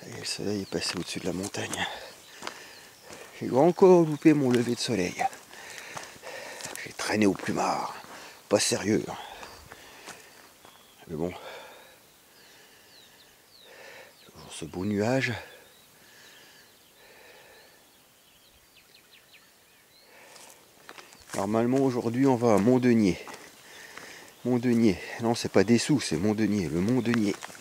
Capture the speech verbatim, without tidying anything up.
Et le soleil est passé au-dessus de la montagne. J'ai encore loupé mon lever de soleil. J'ai traîné au plumard. Pas sérieux. Mais bon. Toujours ce beau nuage. Normalement aujourd'hui on va à Mont-Denier. Mont-Denier. Non, c'est pas Dessous, c'est Mont-Denier. Le Mont-Denier.